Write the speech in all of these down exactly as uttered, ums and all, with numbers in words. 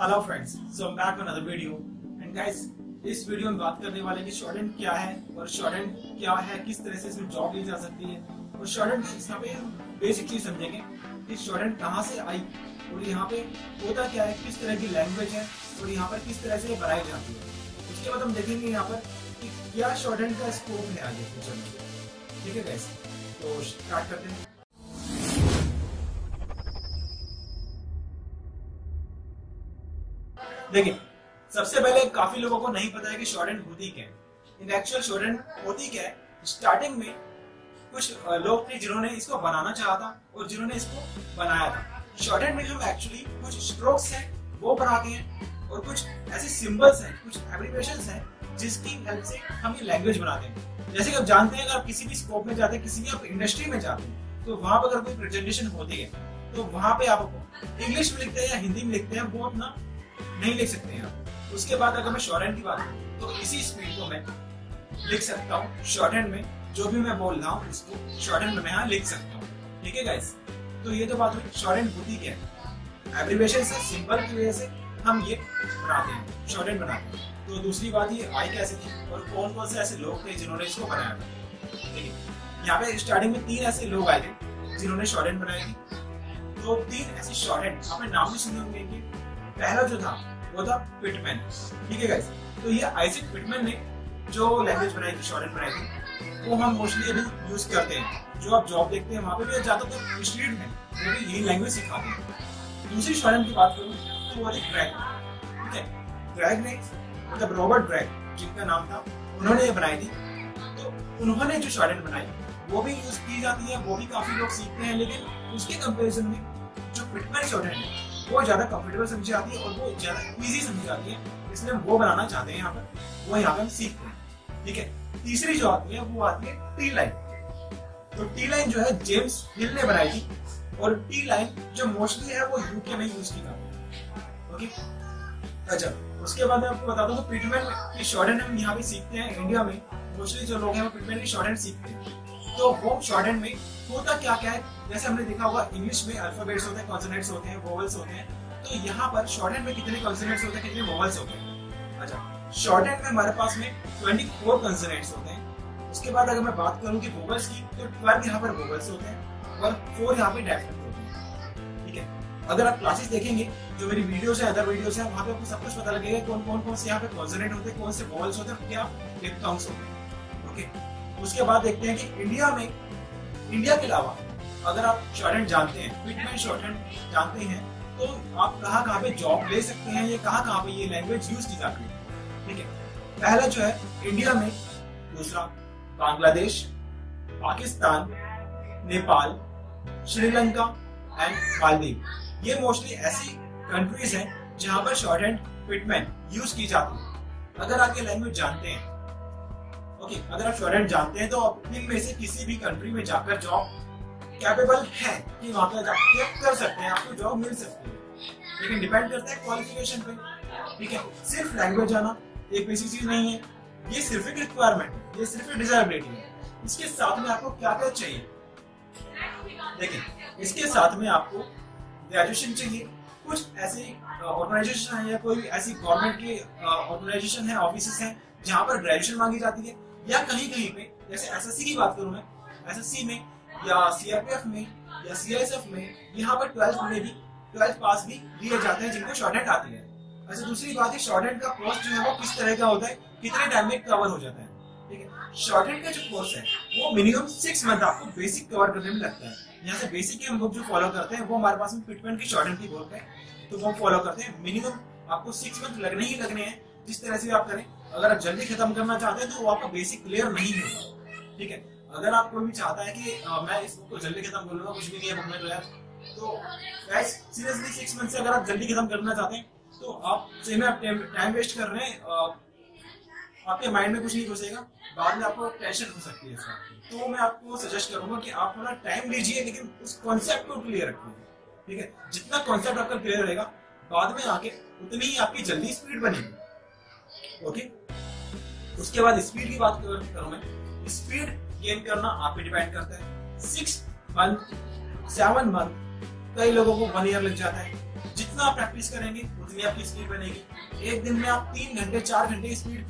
Hello friends, so I am back with another video and guys, इस video में बात करने वाले हैं कि शॉर्टहैंड क्या है और शॉर्टहैंड क्या है, किस तरह से इसमें जॉब ली जा सकती है और शॉर्टहैंड यहाँ पे बेसिक चीज समझेंगे कि शॉर्टहैंड कहाँ से आई और यहाँ पे होता क्या है, किस तरह की लैंग्वेज है और यहाँ पर किस तरह से बनाई जाती है। उसके बाद हम देखेंगे यहाँ पर कि क्या शॉर्टहैंड का स्कोप है आगे फ्यूचर में। ठीक है गाइस, तो स्टार्ट करते हैं। देखिए, सबसे पहले काफी लोगों को नहीं पता है कि शॉर्टहैंड होती क्या है। इन एक्चुअल शॉर्टहैंड होती क्या है, स्टार्टिंग में कुछ लोग थे जिन्होंने इसको बनाना चाहा था और जिन्होंने इसको बनाया था। शॉर्टहैंड में हम एक्चुअली कुछ स्ट्रोक्स हैं वो बनाते हैं और कुछ ऐसे सिंबल्स हैं, कुछ एब्रिविएशंस हैं जिसकी हेल्प से हम ये लैंग्वेज बनाते हैं। जैसे कि आप जानते हैं, अगर आप किसी भी स्कोप में जाते हैं, किसी भी आप इंडस्ट्री में जाते हैं, तो वहां पर अगर कोई प्रेजेंटेशन होती है तो वहां पे आपको इंग्लिश में लिखते हैं या हिंदी में लिखते हैं, वो अपना नहीं लिख सकते हैं आप। उसके बाद अगर मैं शॉर्टहैंड की बात करूं तो इसी स्पीड को मैं लिख सकता हूं शॉर्टहैंड में, जो भी मैं बोल रहा हूं इसको शॉर्टहैंड में मैं यहाँ लिख सकता हूं। ठीक है गाइस, तो ये तो बात हुई शॉर्टहैंड होती क्या है। एब्रिविएशन से, सिंबल की वजह से हम ये बनाते हैं, शॉर्टहैंड बनाते हैं। तो दूसरी बात ये आई कैसे थी और कौन कौन से ऐसे लोग थे जिन्होंने इसको बनाया था। ठीक है, यहाँ पे स्टार्टिंग में तीन ऐसे लोग आए थे जिन्होंने शॉर्टहैंड बनाई थी। तो तीन ऐसे शॉर्टहैंड आपने नाम भी सुने होंगे। पहला जो था वो था पिटमैन। ठीक है गाइस, तो ये आइजैक पिटमैन ने जो लैंग्वेज बनाई थी, शॉर्टहैंड बनाई थी, वो हम मोस्टली अभी यूज करते हैं। जो आप जॉब देखते हैं वहां पे भी ज्यादातर इंस्टीट्यूट में वो भी यही लैंग्वेज सिखाते हैं। दूसरी शॉर्टहैंड की बात करूं तो वो थी ड्रैग। ठीक है, ड्रैग ने मतलब रॉबर्ट ड्रैग जिनका नाम था, उन्होंने ये बनाई थी। तो उन्होंने जो शॉर्टहैंड बनाई वो भी यूज की जाती है, वो भी काफी लोग सीखते हैं, लेकिन उसके कंपेरिजन में जो पिटमैन शॉर्टहैंड है वो ज्यादा कंफर्टेबल समझी जाती है और वो ज्यादा इजी समझी जाती है, इसलिए हम वो बनाना चाहते हैं यहाँ पर, वो यहाँ पे हम सीखते हैं। ठीक है, तीसरी जो आती है वो आती है टी लाइन। तो टी लाइन जो है जेम्स हिल ने बनाई थी और टी लाइन जो मोस्टली है वो यूके में यूज की जाती है। ओके, अच्छा, उसके बाद मैं आपको बताता हूँ पिटमैन की शॉर्टहैंड हम यहाँ पे सीखते हैं। इंडिया में मोस्टली जो लोग हैं वो पिटमैन की शॉर्टहैंड सीखते हैं। तो वो शॉर्टहैंड में होता क्या क्या है, जैसे हमने देखा होगा इंग्लिश में अल्फाबेट्स होते हैं, कॉन्सोनेंट्स होते हैं, वोवेल्स होते हैं। तो यहाँ पर शॉर्टहैंड में कितने कॉन्सोनेंट्स होते हैं, कितने वोवेल्स होते हैं। अच्छा, शॉर्टहैंड में हमारे पास में चौबीस कॉन्सोनेंट्स होते हैं। उसके बाद अगर मैं बात करूँ कि वोवेल्स की, तो बारह यहाँ पर वोवेल्स होते हैं और चार यहाँ पे डायफ्रैग्म होते हैं। ठीक है, अगर आप क्लासेस देखेंगे, जो मेरी वीडियोस है, अदर वीडियोस है, वहाँ पे आपको सब कुछ पता लगेगा कौन कौन कौन से यहाँ पे कॉन्सोनेंट होते हैं, कौन से वोवेल्स होते हैं, क्या डिप्थोंग्स होते हैं। ओके, उसके बाद देखते हैं कि इंडिया में, इंडिया के अलावा अगर आप शॉर्टहैंड जानते हैं, पिटमैन शॉर्टहैंड जानते हैं, तो आप कहाँ कहाँ पे जॉब ले सकते हैं, ये कहाँ कहाँ पे ये लैंग्वेज यूज की जाती है। ठीक है, पहला जो है इंडिया में, दूसरा बांग्लादेश, पाकिस्तान, नेपाल, श्रीलंका एंड मालदीव। ये मोस्टली ऐसी कंट्रीज हैं जहां पर शॉर्टहैंड पिटमैन यूज की जाती है। अगर आप ये लैंग्वेज जानते हैं, ओके okay, अगर आप शॉर्टहैंड जानते हैं तो आप इनमें से किसी भी कंट्री में जाकर जॉब कैपेबल है कि वहां पर जाकर कर सकते हैं, आपको जॉब मिल सकती है। लेकिन डिपेंड करता है क्वालिफिकेशन पे। ठीक है, सिर्फ लैंग्वेज आना एक बेसिक चीज नहीं है, ये सिर्फ एक रिक्वायरमेंट है, ये सिर्फ एक डिजायरेबिलिटी है। इसके साथ में आपको क्या क्या चाहिए, देखिए, इसके साथ में आपको ग्रेजुएशन चाहिए। कुछ ऐसी ऑर्गेनाइजेशन है या कोई ऐसी गवर्नमेंट की ऑर्गेनाइजेशन है, ऑफिस है जहां पर ग्रेजुएशन मांगी जाती है, या कहीं कहीं पे, जैसे एसएससी की बात करूं मैं, एसएससी में या सीआरपीएफ में या सीआईएसएफ में, यहाँ पर ट्वेल्थ में भी ट्वेल्थ पास भी लिए जाते हैं जिनको शॉर्टहैंड आती है। अच्छा, दूसरी बात है शॉर्टहैंड का कोर्स जो है वो किस तरह का होता है, कितने टाइम में कवर हो जाता है। ठीक है, शॉर्टहैंड का जो कोर्स है वो मिनिमम सिक्स मंथ आपको बेसिक कवर करने में लगता है। यहाँ से बेसिक हम लोग जो फॉलो करते हैं वो हमारे पास में पिटमैन की शॉर्टहैंड की बोलते हैं, तो वो फॉलो करते हैं। मिनिमम आपको सिक्स मंथ लगने ही लगने हैं, जिस तरह से आप करें। अगर आप जल्दी खत्म करना चाहते हैं तो वो आपका बेसिक क्लियर नहीं होगा। ठीक है, अगर आप कोई भी चाहता है कि आ, मैं इसको जल्दी खत्म कर लूंगा, कुछ भी नहीं है बुक में, तो यार, तो गाइस सीरियसली सिक्स मंथ से अगर आप जल्दी खत्म करना चाहते हैं तो आप सही में आप टाइम वेस्ट कर रहे हैं, आपके माइंड में कुछ नहीं घुसेगा, बाद में आपको टेंशन हो सकती है इसका। तो मैं आपको सजेस्ट करूंगा कि आप थोड़ा टाइम लीजिए, लेकिन उस कॉन्सेप्ट को क्लियर रखिए। ठीक है, जितना कॉन्सेप्ट आपका क्लियर रहेगा, बाद में आके उतनी ही आपकी जल्दी स्पीड बनेगी। ओके, उसके बाद स्पीड की बात करूं मैं, स्पीड गेन करना आप पे डिपेंड करता है। सिक्स मंथ, सेवन मंथ, कई लोगों को वन ईयर लग जाता है, जितना आप प्रैक्टिस करेंगे उतनी आपकी स्पीड बनेगी। एक दिन में आप तीन घंटे चार घंटे स्पीड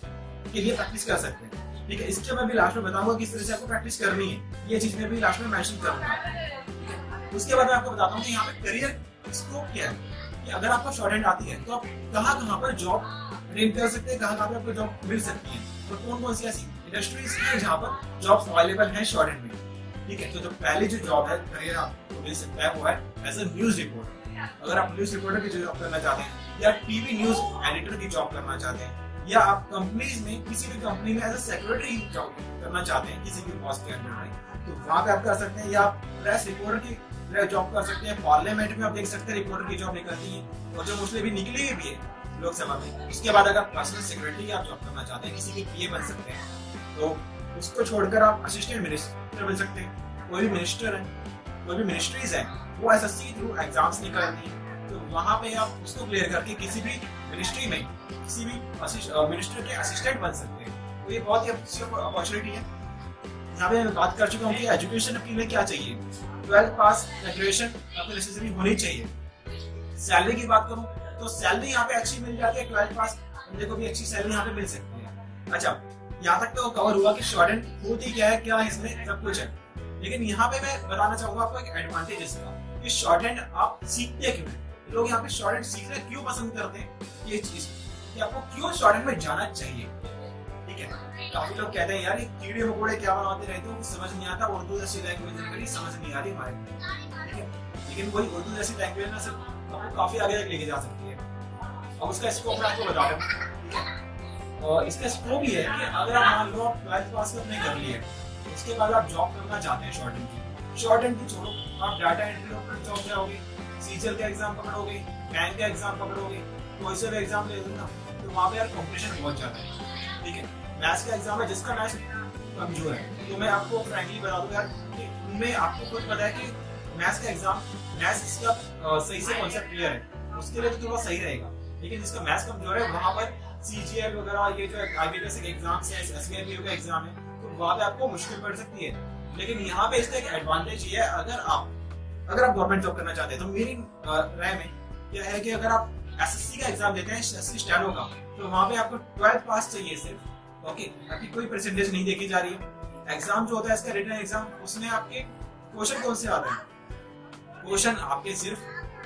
के लिए प्रैक्टिस कर सकते हैं, ठीक है। इसके मैं भी लास्ट में बताऊंगा किस तरह से आपको प्रैक्टिस करनी है, ये चीज मैं भी लास्ट में मेंशन करूंगा, ठीक है। उसके बाद मैं आपको बताता हूँ कि यहाँ पे करियर स्कोप क्या है, कि अगर आपको शॉर्ट हैंड आती है तो आप कहाँ कहाँ पर जॉब अटेंड कर सकते हैं, कहाँ कहाँ पे आपको जॉब मिल सकती है, और कौन कौन सी ऐसी इंडस्ट्रीज हैं जहाँ पर जॉब्स अवेलेबल हैं शॉर्ट हैंड में, ठीक है। तो जो पहली जो जॉब है करियर आपको मिल सकता है वो है एज ए न्यूज रिपोर्टर। अगर आप न्यूज रिपोर्टर की जॉब करना चाहते हैं, या टीवी न्यूज एडिटर की जॉब करना चाहते हैं, या आप कंपनीज में किसी भी कंपनी में एज ए सेक्रेटरी जॉब करना चाहते हैं किसी भी बॉस के अंडर में, तो वहां पे आप कर सकते हैं। या आप प्रेस रिपोर्टर की जॉब कर सकते हैं, पार्लियामेंट में आप देख सकते हैं रिपोर्टर की जॉब निकलती है, और जो मोस्टली भी निकली भी है लोकसभा में। उसके बाद अगर पर्सनल सेक्रेटरी आप जॉब करना चाहते हैं, किसी के पीए बन सकते हैं, तो उसको छोड़कर आप असिस्टेंट मिनिस्टर बन सकते हैं। कोई भी मिनिस्टर है, कोई भी मिनिस्ट्रीज है, वो एसएससी थ्रू एग्जाम्स निकालती है, तो वहां पे आप उसको क्लियर करके किसी भी मिनिस्ट्री में किसी भी मिनिस्टर के असिस्टेंट बन सकते हैं। तो ये बहुत ही अच्छी अपॉर्चुनिटी है। यहाँ पे मैं बात कर चुका हूँ कि एजुकेशन अपनी में क्या चाहिए। ट्वेल्थ पास ग्रेजुएशन आपको नेसेसरी होनी चाहिए। सैलरी की बात करूँ तो सैलरी यहाँ पे अच्छी मिल जाती है, ट्वेल्थ पास बंदे को भी अच्छी सैलरी यहाँ पे मिल सकती है। अच्छा, यहाँ तक तो कवर हुआ कि शॉर्ट हैंड होती क्या है, क्या इसमें सब कुछ है, लेकिन यहाँ पे मैं बताना चाहूंगा आपको एक एडवांटेज इसका, कि शॉर्ट हैंड आप सीखते क्यों हैं। लोग यहाँ पे शॉर्ट हैंड सीखना क्यों पसंद करते हैं, ये चीज कि आपको क्यों शॉर्ट हैंड में जाना चाहिए, ठीक है। काफी लोग कहते हैं यार ये कीड़े मकोड़े क्या बनाते रहते हो, समझ नहीं आता, उर्दू जैसी लैंग्वेज समझ नहीं आ रही हमारे, ठीक है। लेकिन वही उर्दू जैसी लैंग्वेज ना सिर्फ आपको काफी आगे तक लेके जा सकती है। अब उसका स्कोप मैं आपको बता रहा हूँ, ठीक है। और इसका स्कोप ये है कि अगर आप मान लो आप ट्वेल्थ पास आपने कर लिया, उसके बाद आप जॉब करना चाहते हैं शॉर्ट हैंड की, शॉर्ट हैंड की छोड़ो, आप डाटा एंट्री ऑपरेटर जॉब जाओगे, सीजीएल का एग्जाम पकड़ोगे, बैंक का एग्जाम पकड़ोगे, कोई सा भी एग्जाम ले लो ना, तो वहाँ पे यार कॉम्पिटिशन बहुत ज्यादा है, ठीक है। मैथ्स का एग्जाम है, जिसका मैथ्स कमजोर है, तो मैं आपको फ्रैंकली बता दूं यार कि उनमें आपको खुद पता है कि मैथ्स का एग्जाम, मैथ्स इसका सही से कॉन्सेप्ट क्लियर है, उसके लिए तो थोड़ा सही रहेगा। लेकिन जिसका मैथ्स कमजोर है, वहाँ पर सीजीएल वगैरह ये जो आईबीपीएस के एग्जाम्स है, एसबीआई का एग्जाम है, तो वहाँ पे आपको मुश्किल पड़ सकती है। लेकिन यहाँ पे इसका एक एडवांटेज ये है, अगर आप अगर आप गवर्नमेंट जॉब करना चाहते हैं, तो मेरी राय में क्या है कि अगर आप एसएससी का एग्जाम देते हैं, एसएससी स्टैनो का, तो वहाँ पे आपको ट्वेल्थ पास चाहिए सिर्फ, ओके। आपकी कोई परसेंटेज नहीं देखी जा रही है। एग्जाम जो होता है इसका रिटन एग्जाम, उसमें आपके क्वेश्चन कौन से आते हैं, क्वेश्चन आपके सिर्फ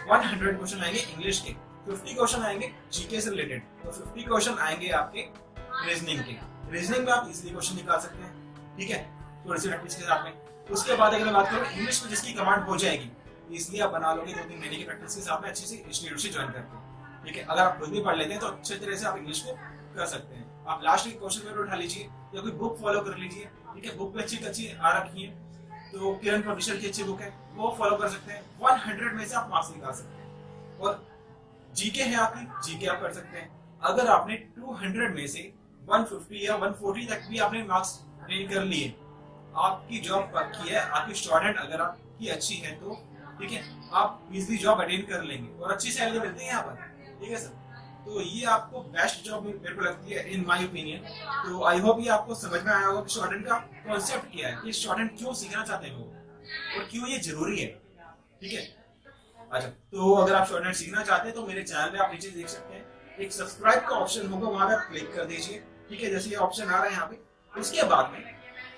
सौ क्वेश्चन आएंगे इंग्लिश के, पचास क्वेश्चन आएंगे जीके से रिलेटेड, तो पचास क्वेश्चन आएंगे आपके रीजनिंग के। रीजनिंग में आप इजीली क्वेश्चन निकाल सकते हैं, ठीक है, थोड़ी सी प्रैक्टिस के साथ में। उसके बाद अगर मैं बात करूँ इंग्लिश में जिसकी कमांड हो जाएगी, इसलिए आप बना लोगे दो तीन महीने की प्रैक्टिस के साथ में अच्छी से इंस्टीट्यूट से ज्वाइन करके, ठीक है। अगर आप खुद भी पढ़ लेते हैं तो अच्छे तरह से आप इंग्लिश को कर सकते हैं। आप लास्ट के क्वेश्चन पेपर उठा लीजिए या कोई बुक फॉलो कर लीजिए, ठीक है। बुक पे अच्छी अच्छी आ रखी है, तो किरण पब्लिशर की अच्छी बुक है, वो फॉलो कर सकते हैं। सौ में से आप मार्क्स निकाल सकते हैं। और जीके है आपकी, जीके आप कर सकते हैं। अगर आपने दो सौ में से एक सौ पचास या एक सौ चालीस तक भी आपने मार्क्स गेन कर लिए, आपकी जॉब पक्की है। आपकी शॉर्ट हैंड अगर आपकी अच्छी है तो, ठीक है, आप इजीली जॉब अटेंड कर लेंगे और अच्छी सैलरी मिलती है यहाँ पर, ठीक है सर। तो ये आपको बेस्ट जॉब मेरे को लगती है इन माय ओपिनियन। तो आई होप ये आपको समझ में आया होगा कि शॉर्ट हैंड का कॉन्सेप्ट क्या है, कि शॉर्ट हैंड क्यों सीखना चाहते हैं लोग और क्यों ये जरूरी है, ठीक है। अच्छा, तो अगर आप शॉर्ट हैंड सीखना चाहते हैं तो मेरे चैनल पे आप नीचे देख सकते हैं एक सब्सक्राइब का ऑप्शन होगा, वहां पे आप क्लिक कर दीजिए, ठीक है। जैसे ये ऑप्शन आ रहा है यहाँ पे, उसके बाद में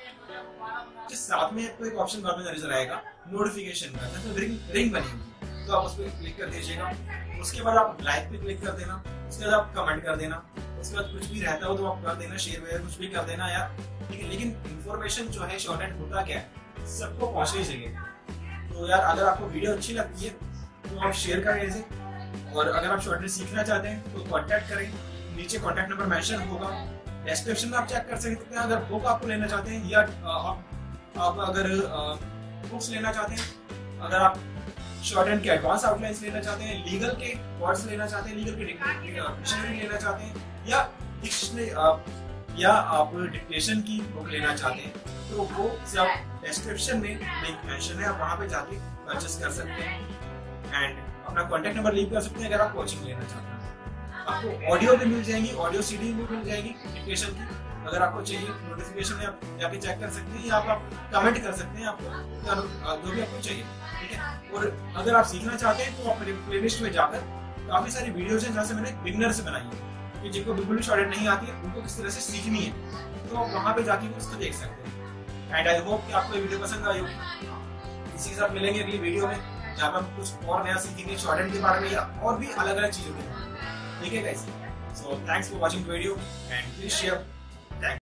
साथ में आपको एक ऑप्शन बाद में नजर आएगा नोटिफिकेशन का, जैसे रिंग रिंग बनी होगी, तो आप उस पर क्लिक कर दीजिएगा। उसके बाद आप लाइक पे क्लिक कर देना, उसके बाद आप कमेंट कर देना, उसके बाद कुछ भी रहता हो तो आप कर देना, शेयर वेयर कुछ भी कर देना यार, ठीक है। लेकिन इन्फॉर्मेशन जो है शॉर्ट हैंड होता क्या है सबको पहुंचनी चाहिए। तो यार अगर आपको वीडियो अच्छी लगती है तो आप शेयर करें इसे, और अगर आप शॉर्ट हैंड सीखना चाहते हैं तो कॉन्टैक्ट करें, नीचे कॉन्टैक्ट नंबर मेंशन होगा, डिस्क्रिप्शन में आप चेक कर सकते हैं। अगर बुक आपको लेना चाहते हैं या आप आप अगर बुक्स लेना चाहते हैं, अगर आप शॉर्ट हैंड के एडवांस आउटलाइंस लेना चाहते हैं, लीगल के वर्ड्स लेना चाहते हैं, लीगल के डिक्शनरी लेना चाहते हैं, या डिक्शनरी या आप डिक्टेशन की बुक लेना चाहते हैं, तो वो सब डिस्क्रिप्शन में लिंक मेंशन है, आप वहां पे जाके परचेस कर सकते हैं एंड अपना कॉन्टैक्ट नंबर लीव कर सकते हैं। अगर आप कोचिंग लेना चाहते हैं आपको ऑडियो भी मिल जाएगी, ऑडियो सीडी भी मिल जाएगी डिक्टेशन की। अगर आपको चाहिए नोटिफिकेशन में आप जाके चेक कर सकते हैं, या आप कमेंट कर सकते हैं, आपको जो भी आपको चाहिए, ठीक है। और अगर आप सीखना चाहते हैं तो आप मेरे प्लेलिस्ट में जाकर काफी सारी वीडियोज हैं जहाँ से मैंने बिगनर से बनाई है कि जिनको बिल्कुल भी शॉर्टहैंड नहीं आती है उनको किस तरह से सीखनी है, तो आप वहाँ पे जाके उसको देख सकते हैं। एंड आई होप कि आपको ये वीडियो पसंद आई होगी। इसी के साथ मिलेंगे अगली वीडियो में जहाँ पर हम कुछ और नया सीखेंगे शॉर्टहैंड के बारे में या और भी अलग अलग चीजों के बारे में। ठीक है guys, so thanks for watching video and please share